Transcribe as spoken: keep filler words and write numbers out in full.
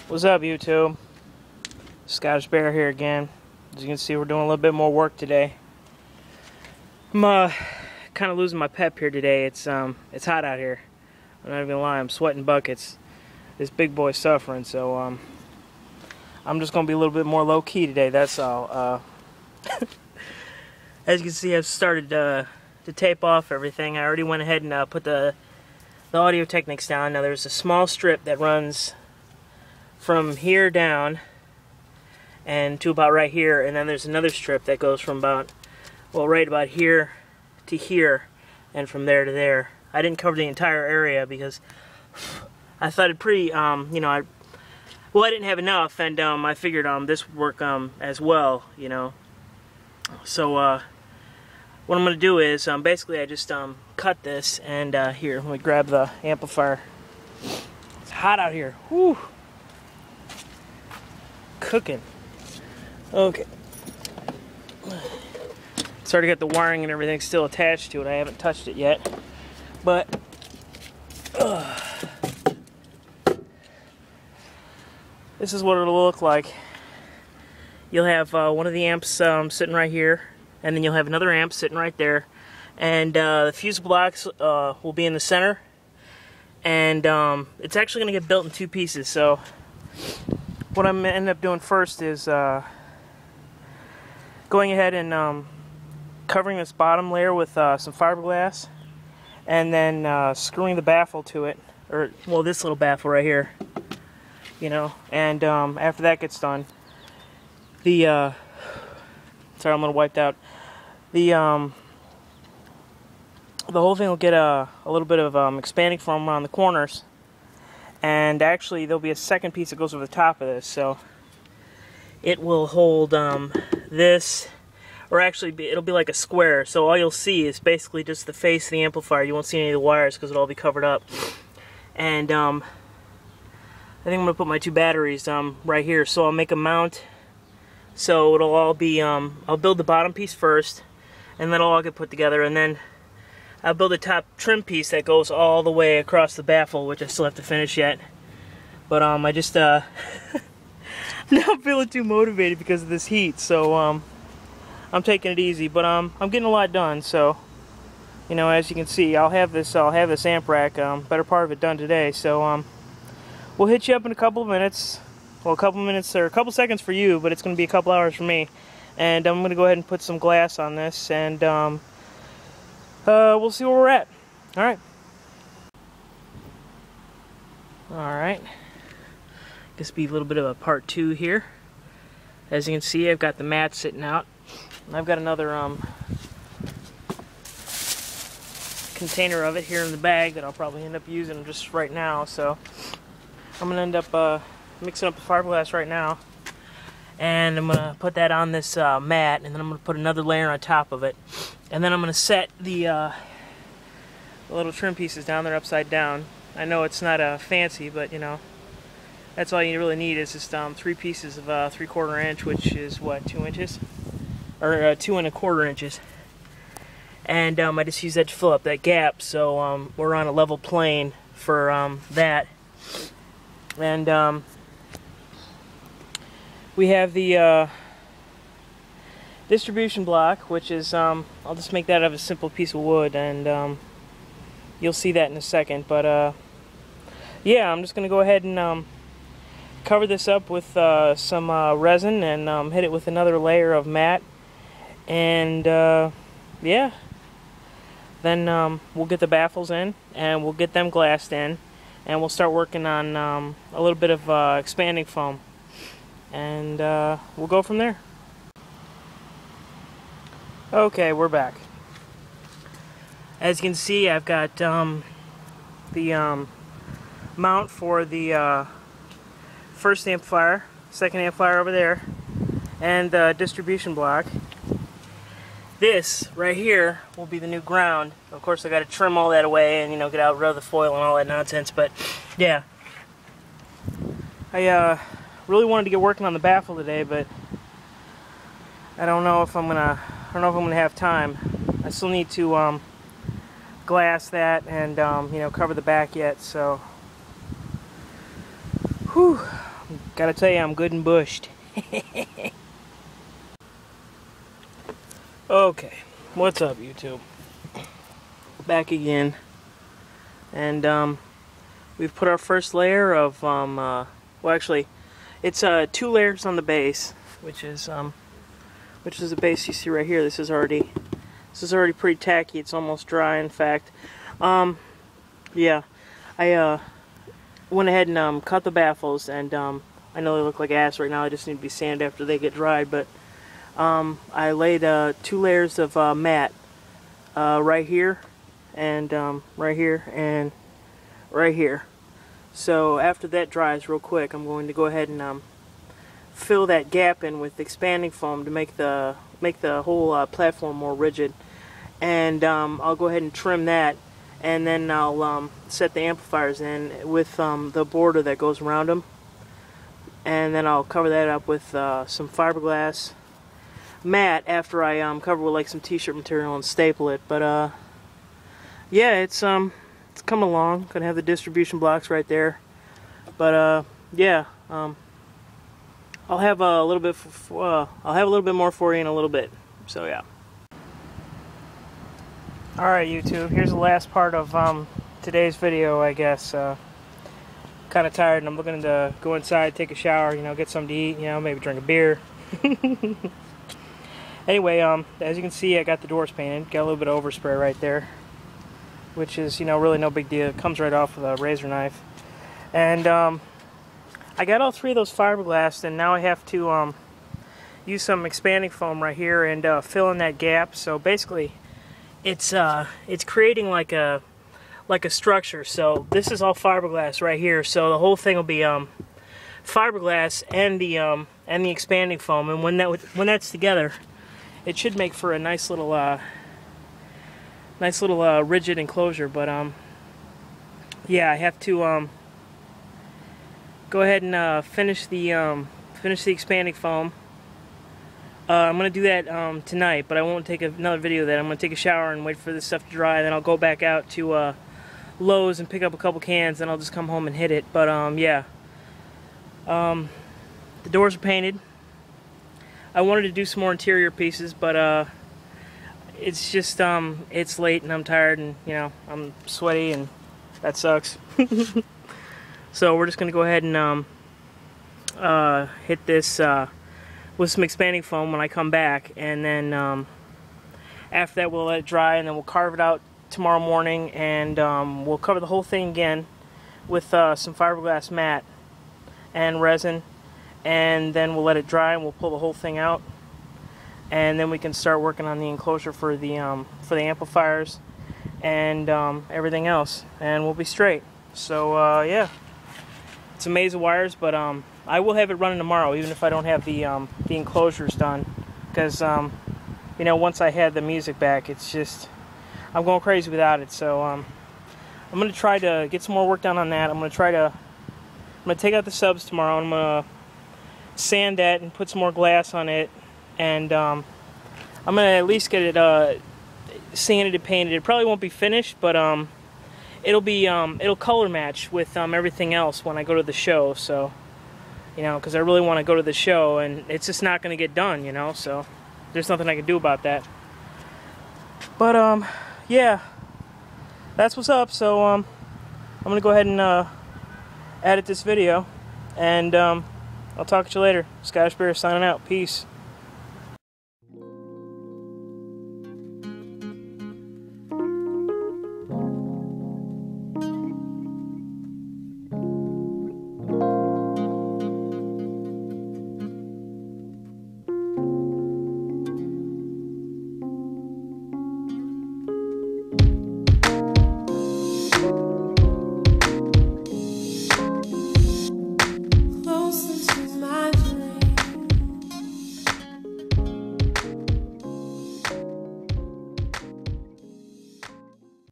What's up, YouTube? Scottish Bear here again. As you can see, we're doing a little bit more work today. I'm uh, kind of losing my pep here today. It's um, it's hot out here. I'm not even gonna lie, I'm sweating buckets. This big boy's suffering, so um, I'm just gonna be a little bit more low key today. That's all. Uh, as you can see, I've started uh, to tape off everything. I already went ahead and uh, put the the Audio Technics down. Now there's a small strip that runs from here down and to about right here, and then there's another strip that goes from about, well, right about here to here, and from there to there. I didn't cover the entire area because I thought it pretty, um, you know, I, well, I didn't have enough, and um, I figured um, this would work um, as well, you know. So uh, what I'm going to do is, um, basically I just um, cut this, and uh, here, let me grab the amplifier. It's hot out here. Whew. Cooking. Okay. It's already got the wiring and everything still attached to it. I haven't touched it yet. But uh, this is what it'll look like. You'll have uh, one of the amps um, sitting right here, and then you'll have another amp sitting right there. And uh, the fuse blocks uh, will be in the center. And um, it's actually going to get built in two pieces. So what I'm going to end up doing first is uh, going ahead and um, covering this bottom layer with uh, some fiberglass, and then uh, screwing the baffle to it, or, well, this little baffle right here, you know, and um, after that gets done, the, uh, sorry, I'm a little wiped out, the, um, the whole thing will get a, a little bit of um, expanding foam around the corners. And actually, there'll be a second piece that goes over the top of this, so it will hold um, this, or actually, be, it'll be like a square. So all you'll see is basically just the face of the amplifier. You won't see any of the wires because it'll all be covered up. And um, I think I'm gonna put my two batteries um, right here. So I'll make a mount. So it'll all be. Um, I'll build the bottom piece first, and then it'll all get put together, and then I'll build a top trim piece that goes all the way across the baffle, which I still have to finish yet. But um, I just uh, not feeling too motivated because of this heat, so um, I'm taking it easy. But um, I'm getting a lot done. So, you know, as you can see, I'll have this. I'll have this Amprack, um, better part of it done today. So um, we'll hit you up in a couple of minutes. Well, a couple minutes or a couple seconds for you, but it's going to be a couple hours for me. And I'm going to go ahead and put some glass on this, and um. Uh, we'll see where we're at. Alright. Alright. This will be a little bit of a part two here. As you can see, I've got the mat sitting out. And I've got another um, container of it here in the bag that I'll probably end up using just right now. So I'm going to end up uh, mixing up the fiberglass right now. And I'm going to put that on this uh, mat, and then I'm going to put another layer on top of it. And then I'm going to set the, uh, the little trim pieces down there upside down. I know it's not uh, fancy, but you know, that's all you really need is just um, three pieces of uh, three quarter inch, which is what, two inches? Or uh, two and a quarter inches. And um, I just use that to fill up that gap, so um, we're on a level plane for um, that. And um, we have the uh, distribution block, which is, um, I'll just make that out of a simple piece of wood, and um, you'll see that in a second. But uh, yeah, I'm just going to go ahead and um, cover this up with uh, some uh, resin, and um, hit it with another layer of mat, and uh, yeah, then um, we'll get the baffles in, and we'll get them glassed in, and we'll start working on um, a little bit of uh, expanding foam, and uh, we'll go from there. Okay, we're back. As you can see, I've got um, the um, mount for the uh, first amplifier, second amplifier over there, and the distribution block. This right here will be the new ground. Of course, I got to trim all that away and, you know, get out rid of the foil and all that nonsense. But yeah, I uh, really wanted to get working on the baffle today, but I don't know if I'm gonna. I don't know if I'm gonna have time. I still need to um, glass that and um, you know, cover the back yet. So, whew, I'm Gotta tell you, I'm good and bushed. Okay, what's up, YouTube? Back again. And, um, we've put our first layer of, um, uh, well, actually, it's, uh, two layers on the base, which is, um, which is the base you see right here. This is already, this is already pretty tacky. It's almost dry, in fact. Um, yeah, I, uh, went ahead and, um, cut the baffles, and, um, I know they look like ass right now. I just need to be sanded after they get dried, but um, I laid uh, two layers of uh, mat uh, right here, and um, right here, and right here. So after that dries real quick, I'm going to go ahead and um, fill that gap in with expanding foam to make the make the whole uh, platform more rigid. And um, I'll go ahead and trim that, and then I'll um, set the amplifiers in with um, the border that goes around them. And then I'll cover that up with uh, some fiberglass mat after I um, cover with like some t-shirt material and staple it. But uh, yeah, it's um it's coming along. Gonna have the distribution blocks right there. But uh, yeah, um, I'll have a little bit. For, uh, I'll have a little bit more for you in a little bit. So yeah. All right, YouTube. Here's the last part of um, today's video, I guess. Uh, kind of tired and I'm looking to go inside, take a shower, you know, get something to eat, you know, maybe drink a beer. Anyway, um, as you can see, I got the doors painted. Got a little bit of overspray right there, which is, you know, really no big deal. It comes right off with a razor knife. And um, I got all three of those fiberglass, and now I have to um, use some expanding foam right here and uh, fill in that gap. So basically, it's uh, it's creating like a like a structure. So this is all fiberglass right here, so the whole thing will be um, fiberglass and the um, and the expanding foam, and when that when that's together, it should make for a nice little uh, nice little uh, rigid enclosure. But um, yeah, I have to um, go ahead and uh, finish the um, finish the expanding foam. Uh, I'm gonna do that um, tonight, but I won't take another video of that. I'm gonna take a shower and wait for this stuff to dry, and then I'll go back out to uh, Lowe's and pick up a couple cans, and I'll just come home and hit it. But um, yeah, um, the doors are painted. I wanted to do some more interior pieces, but uh, it's just um, it's late and I'm tired, and you know, I'm sweaty, and that sucks. So we're just gonna go ahead and um, uh, hit this uh, with some expanding foam when I come back, and then um, after that we'll let it dry, and then we'll carve it out tomorrow morning, and um, we'll cover the whole thing again with uh, some fiberglass mat and resin, and then we'll let it dry, and we'll pull the whole thing out, and then we can start working on the enclosure for the um, for the amplifiers and um, everything else, and we'll be straight. So uh, yeah, it's a maze of wires, but um, I will have it running tomorrow, even if I don't have the um, the enclosures done, because um, you know, once I had the music back, it's just I'm going crazy without it. So um, I'm going to try to get some more work done on that. I'm going to try to I'm going to take out the subs tomorrow, and I'm going to sand that and put some more glass on it, and um, I'm going to at least get it uh, sanded and painted. It probably won't be finished, but um, it'll be um, it'll color match with um, everything else when I go to the show. So, you know, because I really want to go to the show, and it's just not going to get done, you know, so there's nothing I can do about that. But um, yeah, that's what's up. So um, I'm gonna go ahead and uh, edit this video, and um, I'll talk to you later. Scottish Bear signing out. Peace.